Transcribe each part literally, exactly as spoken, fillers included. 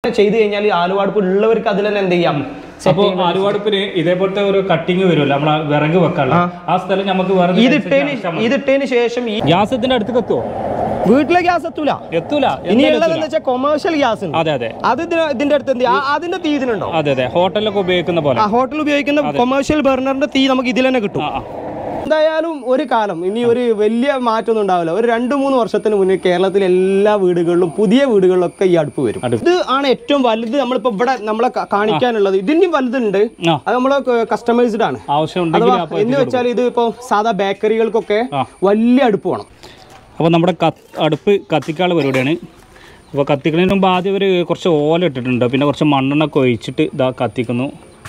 ചെയ്ത് കഴിഞ്ഞാൽ ആലുവാടുപ്പ് ഉള്ളവർക്ക് അതിൽ തന്നെ എന്ത് ചെയ്യാം. അപ്പോൾ ആലുവാടുപ്പിന് ഇതേപോലത്തെ ഒരു കട്ടിങ് വരുമല്ലോ നമ്മളെ വിറക് വെക്കാനുള്ള ആ സ്ഥലം നമുക്ക് ഇതിട്ടതിന് ശേഷം ഈ ഗ്യാസ് ഇതിന്റെ അടുത്ത് എത്തുമോ? വീട്ടിലെ ഗ്യാസ് എത്തൂല എത്തൂല. ഇനിയുള്ളതെന്ന് വെച്ചാൽ കൊമേഴ്ഷ്യൽ ഗ്യാസ് ഉണ്ട്. അതെ അതെ അത് ഇതിന്റെ അടുത്ത് എന്ത് അതിന്റെ തീ ഇതിനുണ്ടോ? അതെ അതെ ഹോട്ടലിലൊക്കെ ഉപയോഗിക്കുന്ന പോലെ ഹോട്ടലിൽ ഉപയോഗിക്കുന്ന കൊമേഴ്ഷ്യൽ ബർണറിന്റെ തീ നമുക്ക് ഇതിൽ തന്നെ കിട്ടും. എന്തായാലും ഒരു കാലം ഇനി ഒരു വലിയ മാറ്റമൊന്നും ഉണ്ടാവില്ല. ഒരു രണ്ട് മൂന്ന് വർഷത്തിന് മുന്നേ കേരളത്തിലെ എല്ലാ വീടുകളിലും പുതിയ വീടുകളിലൊക്കെ ഈ അടുപ്പ് വരും. ഇത് ആണ് ഏറ്റവും വലുത്. നമ്മളിപ്പോ ഇവിടെ നമ്മളെ കാണിക്കാനുള്ളത്. ഇതിന്റെയും വലുതുണ്ട്. അത് നമ്മളെ കസ്റ്റമൈസ്ഡ് ആണ്. എന്ന് വെച്ചാൽ ഇത് ഇപ്പൊ സാധാ ബേക്കറികൾക്കൊക്കെ വലിയ അടുപ്പ് വേണം. അപ്പോൾ നമ്മുടെ അടുപ്പ് കത്തിക്കാനുള്ള പരിപാടിയാണ്. അപ്പോൾ കത്തിക്കുന്നതിന് മുമ്പ് ആദ്യം ഒരു കുറച്ച് ഓല ഇട്ടിട്ടുണ്ട്. പിന്നെ കുറച്ച് മണ്ണെണ്ണൊക്കെ ഒഴിച്ചിട്ട് ഇതാ കത്തിക്കുന്നു.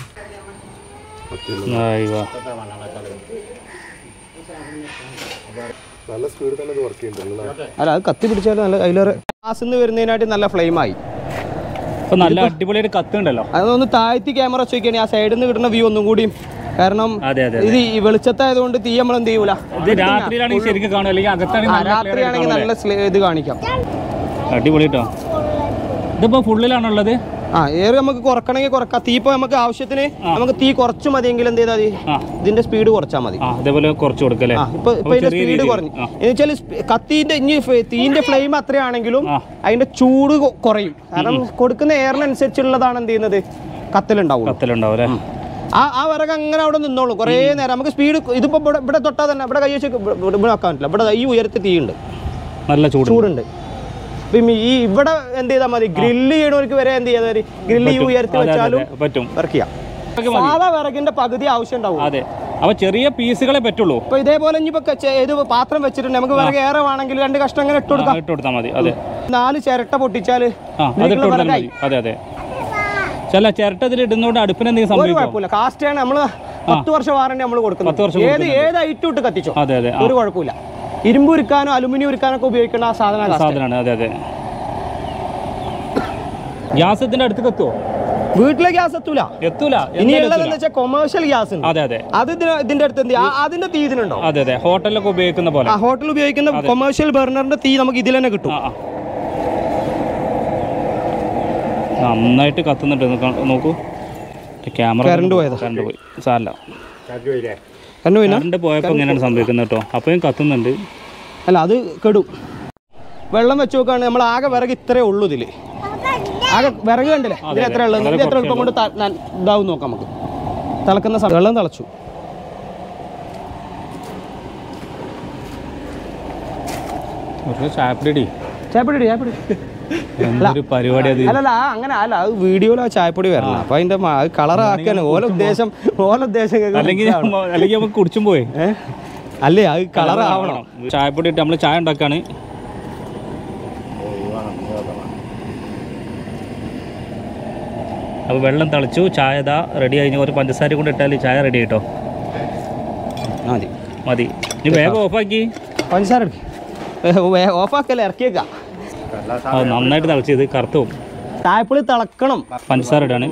അല്ല അത് കത്തി പിടിച്ചാൽ നല്ല അതിലേറെ ഗ്യാസ് വരുന്നതിനായിട്ട് നല്ല ഫ്ലെയിമായി. അപ്പോൾ നല്ല അടിപൊളിയായിട്ട് കത്തുണ്ടല്ലോ. അതൊന്ന് താഴ്ത്തി ക്യാമറ വെച്ചോക്കിയാണ് ആ സൈഡിൽ നിന്ന് കിട്ടുന്ന വ്യൂ ഒന്നും കൂടിയും. കാരണം ഇത് ഈ വെളിച്ചത്തായതുകൊണ്ട് തീ നമ്മൾ എന്ത് ചെയ്യൂല. രാത്രിയിലാണെങ്കിൽ ശരിക്കും കാണും, അല്ലെങ്കിൽ രാത്രിയാണെങ്കിൽ നല്ല ഇത് കാണിക്കാം. അടിപൊളി കേട്ടോ. ഇതിപ്പോ ഫുള്ളിലാണുള്ളത്. ആ ഏറെ നമുക്ക് കുറക്കണമെങ്കിൽ കുറക്കാം. തീ ഇപ്പൊ നമുക്ക് ആവശ്യത്തിന് നമുക്ക് തീ കുറച്ച് മതിയെങ്കിൽ എന്ത് ചെയ്താൽ മതി, ഇതിന്റെ സ്പീഡ് കുറച്ചാൽ മതി. അതേപോലെ കുറച്ച് കൊടുക്കല്ലേ. ഇപ്പൊ ഇപ്പൊ ഇതിന്റെ സ്പീഡ് കുറഞ്ഞു എന്ന് വെച്ചാൽ കത്തിന്റെ ഇനി തീന്റെ ഫ്ലെയിം അത്രയാണെങ്കിലും അതിന്റെ ചൂട് കുറയും. കാരണം കൊടുക്കുന്ന എയറിനനുസരിച്ചുള്ളതാണ് എന്ത് ചെയ്യുന്നത് കത്തലുണ്ടാവും. കത്തലുണ്ടാവും അല്ലേ. ആ ആ വിറക് അങ്ങനെ അവിടെ നിന്നോളും കുറേ നേരം. നമുക്ക് സ്പീഡ് ഇതിപ്പോ ഇവിടെ ഇവിടെ തൊട്ടാൽ തന്നെ ഇവിടെ കൈ വെച്ച് ഇവിടെ വെക്കാൻ പറ്റില്ല. ഇവിടെ ഈ ഉയരത്തിൽ തീയുണ്ട്, നല്ല ചൂടുണ്ട്. ഈ ഇവിടെ എന്ത് ചെയ്താൽ മതി, ഗ്രില്ല് ചെയ്യണവർക്ക് വരെ എന്ത് ചെയ്താൽ മതി, ഗ്രില്ല് ഈ ഉയർത്തി വെച്ചാലും പറ്റും. സാധാ വിറകിന്റെ പകുതി ആവശ്യം ഉണ്ടാവും. അതെ, അപ്പൊ ചെറിയ പീസുകളെ പറ്റുള്ളൂ. ഇപ്പൊ ഇതേപോലെ ഇനിയിപ്പോ ഏത് പാത്രം വെച്ചിട്ടുണ്ട് നമുക്ക് വിറക് ഏറെ വേണമെങ്കിൽ രണ്ട് കഷ്ണം അങ്ങനെ ഇട്ട് കൊടുക്കാം. ഇട്ട് കൊടുത്താൽ മതി. അതെ, നാല് ചിരട്ട പൊട്ടിച്ചാല് അതെ അതെ ചില ചിരട്ട ഇതിൽ ഇടുന്നോണ്ട് അടുപ്പിന് എന്തെങ്കിലും കുഴപ്പമില്ല. കാസ്റ്റ് ആണ് നമ്മള് പത്ത് വർഷം വാറണ്ടി നമ്മൾ കൊടുക്കുന്നത്. ഏത് ഏത് ഐറ്റം ഇട്ട് കത്തിച്ചോ അതെ അതെ ഒരു കുഴപ്പമില്ല. ഇരുമ്പ് ഉരുക്കാനോ അലുമിനിയം ഉരുക്കാനൊക്കെ ഉപയോഗിക്കുന്ന ആ സാധനം സാധനമാണ്. അതെ അതെ ഗ്യാസ് ഇതിന്റെ അടുത്ത് എത്തുമോ? വീട്ടിലെ ഗ്യാസ് എത്തൂല എത്തൂല ഇനിയുള്ളതെന്ന് വെച്ചാൽ കൊമേഴ്ഷ്യൽ ഗ്യാസ് ഉണ്ട്. അതെ അതെ അത് ഇതിന്റെ അടുത്ത് എന്ത് അതിന്റെ തീ ഇതിനുണ്ടോ? അതെ അതെ ഹോട്ടലിലൊക്കെ ഉപയോഗിക്കുന്ന പോലെ ഹോട്ടലിൽ ഉപയോഗിക്കുന്ന കൊമേഴ്ഷ്യൽ ബർണറിന്റെ തീ നമുക്ക് ഇതിൽ തന്നെ കിട്ടും. നന്നായിട്ട് കത്തുന്നുണ്ട്. നോക്കൂ, ക്യാമറ കറണ്ട് പോയത് കറണ്ട് പോയി സാരല്ല. കറണ്ട് പോയപ്പോൾ ഇങ്ങനെയാണ് സംഭവിക്കുന്നത് കേട്ടോ. അപ്പോഴും കത്തുന്നുണ്ട്. അല്ല അത് കെടും. വെള്ളം വെച്ച് നോക്കുകയാണെങ്കിൽ നമ്മൾ ആകെ വിറക് ഇത്രേ ഉള്ളൂ. ഇതിൽ ആകെ വിറക് കണ്ടില്ലേ, ഇതിൽ എത്ര ഉള്ളത്, ഇത് എത്ര എളുപ്പം കൊണ്ട് ഇതാവും നോക്കാം. നമുക്ക് തിളക്കുന്ന സമയം വെള്ളം തിളച്ചു. ചായപ്പൊടി ചായപ്പൊടി ചായപ്പൊടി അല്ലല്ല അങ്ങനെ അല്ല, അത് വീഡിയോയിലാ ചായപ്പൊടി വരണം. അപ്പൊ അതിന്റെ കളറാക്കാൻ ഓല ഉദ്ദേശം ഓല ഉദ്ദേശം അല്ലെങ്കിൽ കുടിച്ചും പോയി അല്ലേ, അത് കളറാവണം. ചായപ്പൊടി ഇട്ട് നമ്മള് ചായ ഉണ്ടാക്കാണ്. അപ്പൊ വെള്ളം തിളച്ചു, ചായ ഇതാ റെഡി ആയി. ഒരു പഞ്ചസാര കൊണ്ട് ഇട്ടാൽ ചായ റെഡി ആയിട്ടോ. മതി മതി ഇനി വേഗം ഓഫാക്കി പഞ്ചസാര ഓഫാക്കല്ലേ, ഇറക്കിയേക്കാം. നന്നായിട്ട് തിളച്ചത് കറുത്തു പോകും. ചായപ്പൊടി തിളക്കണം, പഞ്ചസാര ഇടാണ്.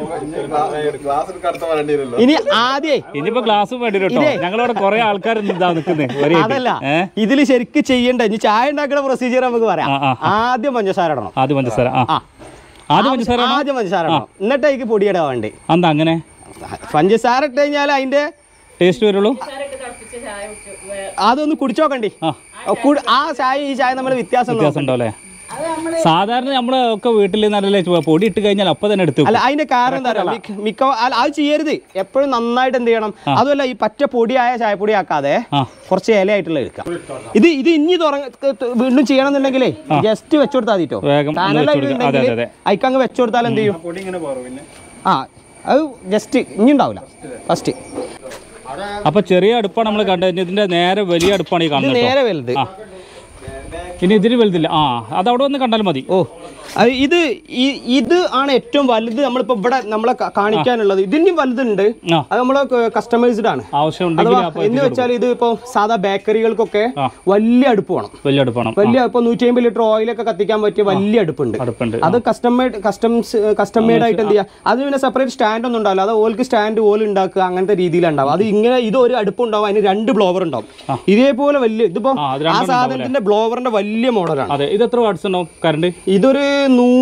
ഇനി ആദ്യേ ഇനിയിപ്പോ ഗ്ലാസ് വേണ്ടി കേട്ടോ. ഞങ്ങളവിടെ കുറെ ആൾക്കാർ നിൽക്കുന്നത്. അതല്ല, ഇതില് ശരിക്കും ചെയ്യണ്ട. ഇനി ചായ ഉണ്ടാക്കുന്ന പ്രൊസീജിയർ നമുക്ക് പറയാം. ആദ്യം പഞ്ചസാര ഇടണം. ആദ്യം പഞ്ചസാര ആദ്യം പഞ്ചസാര ആദ്യം പഞ്ചസാര ഇടണം, എന്നിട്ട് അതിക്ക് പൊടിയിടാൻ വേണ്ടി. എന്താ അങ്ങനെ? പഞ്ചസാര ഇട്ട് കഴിഞ്ഞാൽ അതിന്റെ ടേസ്റ്റ് വരുള്ളൂ. അതൊന്ന് കുടിച്ചു നോക്കണ്ടി. ആ ചായ ഈ ചായ നമ്മൾ വ്യത്യാസം വ്യത്യാസം ഉണ്ടോ അല്ലേ? സാധാരണ നമ്മള് ഒക്കെ വീട്ടിൽ നല്ല പൊടി ഇട്ട് കഴിഞ്ഞാൽ അപ്പൊ തന്നെ എടുത്തു. അല്ല, അതിന്റെ കാരണം എന്താ പറയുക, മിക്ക അത് ചെയ്യരുത്. എപ്പോഴും നന്നായിട്ട് എന്ത് ചെയ്യണം, അതുമല്ല ഈ പച്ച പൊടിയായ ചായപ്പൊടി ആക്കാതെ കുറച്ച് ഇലയായിട്ടുള്ള എടുക്കാം. ഇത് ഇത് ഇനി വീണ്ടും ചെയ്യണം എന്നുണ്ടെങ്കിലേ ജസ്റ്റ് വെച്ചുകൊടുത്താൽ മതിട്ടോ. അയക്കങ്ങ് വെച്ചുകൊടുത്താൽ എന്ത് ചെയ്യും, ആ അത് ജസ്റ്റ് ഇനി ഉണ്ടാവില്ല ഫസ്റ്റ്. അപ്പൊ ചെറിയ അടുപ്പാണ് നമ്മൾ കണ്ടത്. ഇതിന്റെ നേരെ വലിയ അടുപ്പാണ് ഈ കാണുന്നത്. നേരെ വലുത്. ഇനി ഇതിന് വലുതില്ല. ആ അത് അവിടെ വന്ന് കണ്ടാൽ മതി. ഓ ഇത് ഇത് ആണ് ഏറ്റവും വലുത്. നമ്മളിപ്പോ ഇവിടെ നമ്മളെ കാണിക്കാനുള്ളത്. ഇതിന്റെയും വലുതുണ്ട്. അത് നമ്മളെ കസ്റ്റമൈസ്ഡ് ആണ്. എന്ന് വെച്ചാൽ ഇത് ഇപ്പൊ സാധാ ബേക്കറികൾക്കൊക്കെ വലിയ അടുപ്പ് വേണം. വലിയ അടുപ്പാണ്. വലിയ ഇപ്പൊ നൂറ്റി അമ്പത് ലിറ്റർ ഓയിലൊക്കെ കത്തിക്കാൻ പറ്റിയ വലിയ അടുപ്പുണ്ട്. അത് custom made customs custom made ആയിട്ട് എന്ത് ചെയ്യുക, അത് പിന്നെ സെപ്പറേറ്റ് സ്റ്റാൻഡ് ഒന്നും ഉണ്ടാവില്ല. അത് ഓൾക്ക് സ്റ്റാൻഡ് ഓയിൽ ഉണ്ടാക്കുക അങ്ങനത്തെ രീതിയിലുണ്ടാവും. അത് ഇങ്ങനെ ഇത് ഒരു അടുപ്പ് ഉണ്ടാവും, അതിന് രണ്ട് ബ്ലോവർ ഉണ്ടാവും. ഇതേപോലെ വലിയ ഇതിപ്പോ ആ സാധനത്തിന്റെ ബ്ലോവറിന്റെ വലിയ മോഡലാണ്. ഇത് എത്ര വാട്ട്സ് ഉണ്ടാവും കറണ്ട്? ഇതൊരു നൂറ്റി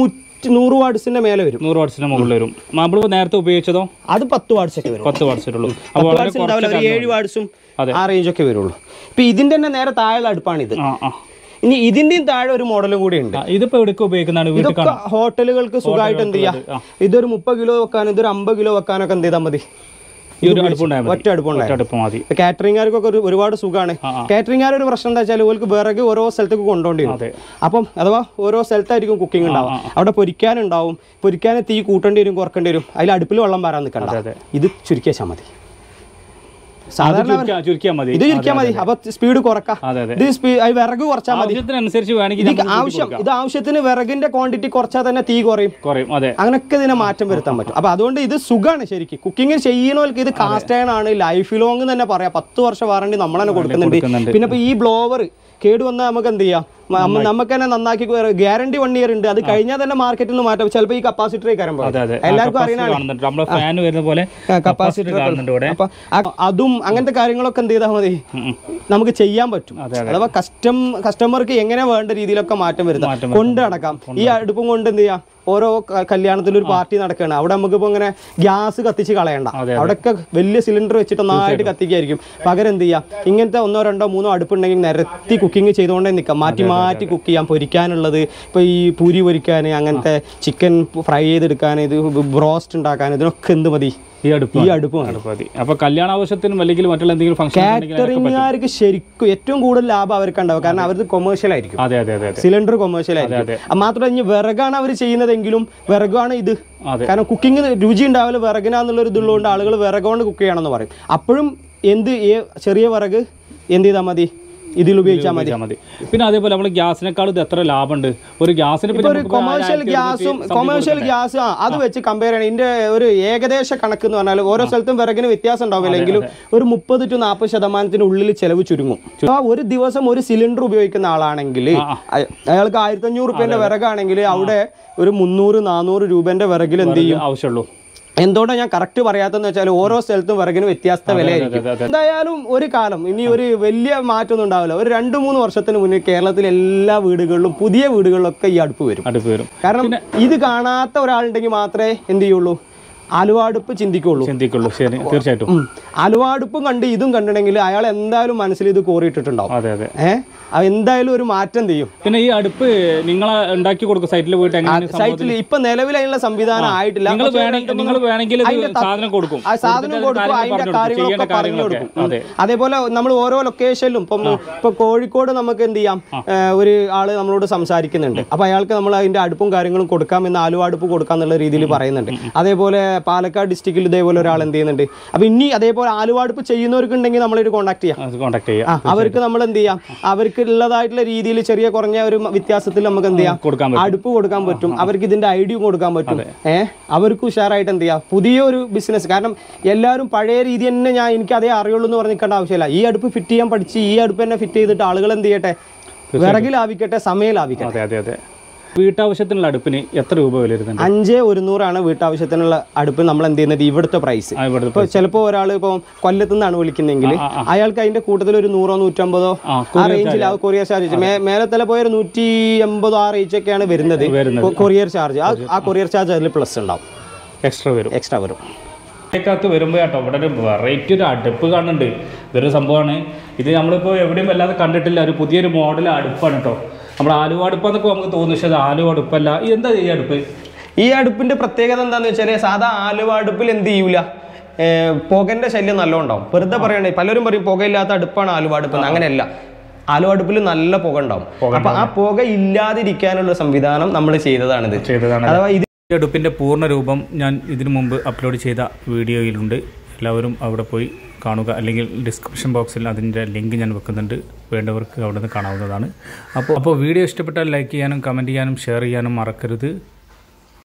അറ്റ്ലീസ്റ്റ് നൂറ് വാട്സിന്റെ മേലെ വരും. നൂറ് വാട്സിന്റെ മുകളിൽ വരും. നമ്മൾ നേരത്തെ ഉപയോഗിച്ചതോ അത് പത്ത് വാട്സ് ഒക്കെ വരും. പത്ത് വാട്സ് ഉള്ളൂ. ഏഴ് വാട്സും ആ റേഞ്ച് ഒക്കെ വരുള്ളൂ. ഇപ്പൊ ഇതിന്റെ തന്നെ നേരെ താഴെ അടുപ്പാണിത്. ഇനി ഇതിന്റെയും താഴെ ഒരു മോഡലും കൂടി ഉണ്ട്. ഇതിപ്പോ എവിടേക്ക് ഉപയോഗിക്കുന്നതാണ്? ഇതൊക്കെ ഹോട്ടലുകൾക്ക് സുഖമായിട്ട് എന്ത് ചെയ്യാം, ഇതൊരു മുപ്പത് കിലോ വെക്കാനും ഇതൊരു അമ്പത് കിലോ വെക്കാനൊക്കെ എന്ത് ചെയ്താൽ മതി, ഒറ്റ അടുപ്പുണ്ടായി. കാറ്ററിംഗുകാർക്കൊക്കെ ഒരു ഒരുപാട് സുഖമാണ്. കാറ്ററിംഗുകാർ ഒരു പ്രശ്നം എന്താ വെച്ചാൽ ഓർക്ക് വിറക് ഓരോ സ്ഥലത്തേക്ക് കൊണ്ടുപോകേണ്ടി വരും. അപ്പം അഥവാ ഓരോ സ്ഥലത്തായിരിക്കും കുക്കിംഗ് ഉണ്ടാവും. അവിടെ പൊരിക്കാനുണ്ടാവും, പൊരിക്കാൻ തീ കൂട്ടേണ്ടി വരും, കുറക്കേണ്ടി വരും. അതിൽ അടുപ്പിൽ വെള്ളം വരാൻ നിൽക്കണ്ട. ഇത് ചുരുക്കി വെച്ചാൽ മതി. സാധാരണ ഇത് ചുരുക്കിയാൽ മതി. അപ്പൊ സ്പീഡ് കുറക്കാം. വിറക് കുറച്ചാൽ മതി. ആവശ്യം ഇത് ആവശ്യത്തിന് വിറകിന്റെ ക്വാണ്ടിറ്റി കുറച്ചാൽ തന്നെ തീ കുറയും. അങ്ങനെയൊക്കെ ഇതിനെ മാറ്റം വരുത്താൻ പറ്റും. അപ്പൊ അതുകൊണ്ട് ഇത് സുഖമാണ് ശരിക്കും. കുക്കിംഗ് ചെയ്യണവർക്ക് ഇത് കാസ്റ്റ് അയൺ ആണ്, ലൈഫ് ലോങ് തന്നെ പറയാം. പത്ത് വർഷം വാറണ്ടി നമ്മൾ തന്നെ കൊടുക്കുന്നുണ്ട്. പിന്നെ ഇപ്പൊ ഈ ബ്ലോവർ കേട് വന്നാൽ നമുക്ക് എന്ത് ചെയ്യാം, നമുക്ക് തന്നെ നന്നാക്കി ഗ്യാരണ്ടി വൺ ഇയർ ഉണ്ട്. അത് കഴിഞ്ഞാൽ തന്നെ മാർക്കറ്റിൽ നിന്ന് മാറ്റാം. ചിലപ്പോൾ ഈ കപ്പാസിറ്റർ എല്ലാവർക്കും അറിയുന്ന കപ്പാസിറ്റർ. അപ്പൊ അതും അങ്ങനത്തെ കാര്യങ്ങളൊക്കെ എന്ത് ചെയ്താൽ മതി, നമുക്ക് ചെയ്യാൻ പറ്റും. അഥവാ കസ്റ്റം കസ്റ്റമർക്ക് എങ്ങനെ വേണ്ട രീതിയിലൊക്കെ മാറ്റം വരുത്താം, കൊണ്ട് നടക്കാം. ഈ അടുപ്പും കൊണ്ട് എന്ത് ചെയ്യാം, ഓരോ കല്യാണത്തിൽ ഒരു പാർട്ടി നടക്കുകയാണ്, അവിടെ നമുക്കിപ്പോൾ ഇങ്ങനെ ഗ്യാസ് കത്തിച്ച് കളയണ്ട. അവിടെയൊക്കെ വലിയ സിലിണ്ടർ വെച്ചിട്ട് നന്നായിട്ട് കത്തിക്കായിരിക്കും. പകരം എന്ത് ചെയ്യാം, ഇങ്ങനത്തെ ഒന്നോ രണ്ടോ മൂന്നോ അടുപ്പുണ്ടെങ്കിൽ നിരത്തി കുക്കിംഗ് ചെയ്തുകൊണ്ടേ നിൽക്കാം. മാറ്റി മാറ്റി കുക്ക് ചെയ്യാം. പൊരിക്കാനുള്ളത് ഇപ്പോൾ ഈ പൂരി പൊരിക്കാൻ, അങ്ങനത്തെ ചിക്കൻ ഫ്രൈ ചെയ്തെടുക്കാൻ, ഇത് ബ്രോസ്റ്റ് ഉണ്ടാക്കാൻ, ഇതിനൊക്കെ എന്ത് മതി, ഈ അടുപ്പ് ഈ അടുപ്പ് മതി. അപ്പോൾ കല്യാണ ആവശ്യത്തിനും അല്ലെങ്കിൽ മറ്റുള്ള എന്തെങ്കിലും ഫംഗ്ഷൻ കാറ്ററിംഗുകാർക്ക് ശരിക്കും ഏറ്റവും കൂടുതൽ ലാഭം അവർക്ക് ഉണ്ടാവും. കാരണം അവർക്ക് കൊമേഴ്ഷ്യൽ ആയിരിക്കും. അതെ അതെ അതെ സിലിണ്ടർ കൊമേഴ്ഷ്യൽ ആയിരിക്കും. മാത്രമല്ല ഇനി വിറകാണ് അവർ ചെയ്യുന്നതെങ്കിലും വിറകാണ് ഇത്. കാരണം കുക്കിംഗ് രുചി ഉണ്ടാവില്ല വിറകിനാന്നുള്ളൊരു ഇതുള്ളതുകൊണ്ട് ആളുകൾ വിറകുകൊണ്ട് കുക്ക് ചെയ്യണമെന്ന് പറയും. അപ്പോഴും എന്ത് ചെറിയ വിറക് എന്ത് ചെയ്താൽ മതി, ഇതിൽ ഉപയോഗിച്ചാൽ മതി. പിന്നെ അതേപോലെ നമ്മൾ ഗ്യാസിനേക്കാൾ ഇത് എത്ര ലാഭമുണ്ട് ഒരു ഗ്യാസിന്. ഒരു കൊമേഴ്ഷ്യൽ ഗ്യാസും കൊമേഴ്ഷ്യൽ ഗ്യാസ് അത് വെച്ച് കമ്പയർ ചെയ്യണം. ഇതിന്റെ ഒരു ഏകദേശ കണക്ക് എന്ന് പറഞ്ഞാൽ ഓരോ സ്ഥലത്തും വിറകിന് വ്യത്യാസം ഉണ്ടാവില്ലെങ്കിലും ഒരു മുപ്പത് ടു നാൽപ്പത് ശതമാനത്തിനുള്ളിൽ ചെലവ് ചുരുങ്ങും. ഒരു ദിവസം ഒരു സിലിണ്ടർ ഉപയോഗിക്കുന്ന ആളാണെങ്കിൽ അയാൾക്ക് ആയിരത്തി അഞ്ഞൂറ് റുപ്യന്റെ വിറകാണെങ്കിൽ അവിടെ ഒരു മുന്നൂറ് നാനൂറ് രൂപന്റെ വിറകിൽ എന്ത് ചെയ്യും ആവശ്യമുള്ളൂ. എന്തുകൊണ്ടാണ് ഞാൻ കറക്റ്റ് പറയാത്തതെന്ന് വെച്ചാൽ ഓരോ സ്ഥലത്തും വിറകിന് വ്യത്യസ്ത വിലയായിരിക്കും. എന്തായാലും ഒരു കാലം ഇനി ഒരു വലിയ മാറ്റമൊന്നും ഉണ്ടാവില്ല. ഒരു രണ്ട് മൂന്ന് വർഷത്തിന് മുന്നേ കേരളത്തിലെ എല്ലാ വീടുകളിലും പുതിയ വീടുകളിലൊക്കെ ഈ അടുപ്പ് വരും അടുപ്പ് വരും കാരണം ഇത് കാണാത്ത ഒരാളുണ്ടെങ്കിൽ മാത്രമേ എന്ത് ചെയ്യുള്ളൂ, ആലുവാടുപ്പ് ചിന്തിക്കുള്ളൂ ചിന്തിക്കുള്ളൂ ശരി, തീർച്ചയായിട്ടും. ആലുവാടുപ്പും കണ്ട് ഇതും കണ്ടിട്ടുണ്ടെങ്കിൽ അയാൾ എന്തായാലും മനസ്സിൽ ഇത് കോറിയിട്ടിട്ടുണ്ടാവും. അതെ അതെ ഏഹ് അത് എന്തായാലും ഒരു മാറ്റം ചെയ്യും. പിന്നെ ഈ അടുപ്പ് നിങ്ങൾ ഉണ്ടാക്കി കൊടുക്കും സൈറ്റിൽ പോയിട്ട്? സൈറ്റിൽ ഇപ്പൊ നിലവിൽ അതിനുള്ള സംവിധാനം ആയിട്ടില്ല. നിങ്ങൾ വേണമെങ്കിൽ സാധനം കൊടുക്കും, സാധനം കൊടുക്കും, അതിന്റെ കാര്യങ്ങളൊക്കെ പറഞ്ഞു കൊടുക്കും. അതേപോലെ നമ്മൾ ഓരോ ലൊക്കേഷനിലും ഇപ്പം ഇപ്പൊ കോഴിക്കോട് നമുക്ക് എന്ത് ചെയ്യാം, ഒരു ആള് നമ്മളോട് സംസാരിക്കുന്നുണ്ട്. അപ്പൊ അയാൾക്ക് നമ്മൾ അതിന്റെ അടുപ്പും കാര്യങ്ങളും കൊടുക്കാമെന്ന്, ആലുവാടുപ്പ് കൊടുക്കാന്നുള്ള രീതിയിൽ പറയുന്നുണ്ട്. അതേപോലെ പാലക്കാട് ഡിസ്ട്രിക്റ്റിൽ ഇതേപോലെ ഒരാൾ എന്ത് ചെയ്യുന്നുണ്ട്. അപ്പൊ ഇനി അതേപോലെ ആലുവാടുപ്പ് ചെയ്യുന്നവർക്ക് ഉണ്ടെങ്കിൽ നമ്മളൊരു കോൺടാക്ട് ചെയ്യാം കോൺടാക്ട് ചെയ്യാം അവർക്ക് നമ്മൾ എന്ത് ചെയ്യാം, അവർക്ക് ഉള്ളതായിട്ടുള്ള രീതിയിൽ ചെറിയ കുറഞ്ഞ ഒരു വ്യത്യാസത്തിൽ നമുക്ക് എന്ത് ചെയ്യാം അടുപ്പ് കൊടുക്കാൻ പറ്റും. അവർക്ക് ഇതിന്റെ ഐഡിയ കൊടുക്കാൻ പറ്റും. ഏഹ് അവർക്ക് ഉഷാറായിട്ട് എന്ത് ചെയ്യാം പുതിയൊരു ബിസിനസ്. കാരണം എല്ലാവരും പഴയ രീതി തന്നെ ഞാൻ എനിക്ക് അതേ അറിയുള്ളൂ എന്ന് പറഞ്ഞിരിക്കേണ്ട ആവശ്യമില്ല. ഈ അടുപ്പ് ഫിറ്റ് ചെയ്യാൻ പഠിച്ച് ഈ അടുപ്പ് തന്നെ ഫിറ്റ് ചെയ്തിട്ട് ആളുകൾ എന്ത് ചെയ്യട്ടെ, വിറകിൽ ലാഭിക്കട്ടെ, സമയം ലാഭിക്കട്ടെ. അതെ അതെ വീട്ടാവശ്യത്തിനുള്ള അടുപ്പിന് എത്ര രൂപ വില വരുന്നുണ്ട്? അഞ്ച് ഒരുന്നൂറാണ് വീട്ടാവശ്യത്തിനുള്ള അടുപ്പ് നമ്മൾ എന്ത് ചെയ്യുന്നത് ഇവിടുത്തെ പ്രൈസ്. ഇപ്പോൾ ചിലപ്പോൾ ഒരാൾ ഇപ്പോൾ കൊല്ലത്തു നിന്നാണ് വിളിക്കുന്നതെങ്കിൽ അയാൾക്ക് അതിന്റെ കൂട്ടത്തിൽ ഒരു നൂറോ നൂറ്റമ്പതോ ആ റേഞ്ചിൽ ആ കൊറിയർ ചാർജ് മേലത്തല പോയ ഒരു നൂറ്റി എൺപതോ ആ റേഞ്ചൊക്കെയാണ് വരുന്നത് കൊറിയർ ചാർജ്. ആ കൊറിയർ ചാർജ് അതിൽ പ്ലസ് ഉണ്ടാവും, എക്സ്ട്രാ വരും എക്സ്ട്രാ വരും ത്ത് വരുമ്പോൾ കേട്ടോ ഇവിടെ ഒരു വെറൈറ്റി ഒരു അടുപ്പ് കാണുന്നുണ്ട്. ഇതൊരു സംഭവമാണ്. ഇത് നമ്മളിപ്പോൾ എവിടെയും വല്ലാതെ കണ്ടിട്ടില്ല. ഒരു പുതിയൊരു മോഡൽ അടുപ്പാണ് കേട്ടോ. നമ്മൾ ആലുവ അടുപ്പാന്നൊക്കെ നമുക്ക് തോന്നുന്നു, പക്ഷേ അത് ആലുവ അടുപ്പല്ല. എന്താ ഈ അടുപ്പ്? ഈ അടുപ്പിന്റെ പ്രത്യേകത എന്താണെന്ന് വെച്ചാൽ സാധാ ആലുവ അടുപ്പിൽ എന്ത് ചെയ്യൂല, പുകന്റെ ശല്യം നല്ലോണം ഉണ്ടാവും. വെറുതെ പറയണേ പലരും പറയും പുകയില്ലാത്ത അടുപ്പാണ് ആലുവ അടുപ്പ്. അങ്ങനെയല്ല, ആലുവ അടുപ്പിൽ നല്ല പുക ഉണ്ടാവും. അപ്പൊ ആ പുക ഇല്ലാതിരിക്കാനുള്ള സംവിധാനം നമ്മൾ ചെയ്തതാണിത് ചെയ്തതാണ് അഥവാ ഇത് ഈ അടുപ്പിൻ്റെ പൂർണ്ണ രൂപം ഞാൻ ഇതിനു മുമ്പ് അപ്ലോഡ് ചെയ്ത വീഡിയോയിലുണ്ട്. എല്ലാവരും അവിടെ പോയി കാണുക, അല്ലെങ്കിൽ ഡിസ്ക്രിപ്ഷൻ ബോക്സിൽ അതിൻ്റെ ലിങ്ക് ഞാൻ വെക്കുന്നുണ്ട്. വേണ്ടവർക്ക് അവിടെ നിന്ന് കാണാവുന്നതാണ്. അപ്പോൾ അപ്പോൾ വീഡിയോ ഇഷ്ടപ്പെട്ടാൽ ലൈക്ക് ചെയ്യാനും കമൻറ്റ് ചെയ്യാനും ഷെയർ ചെയ്യാനും മറക്കരുത്.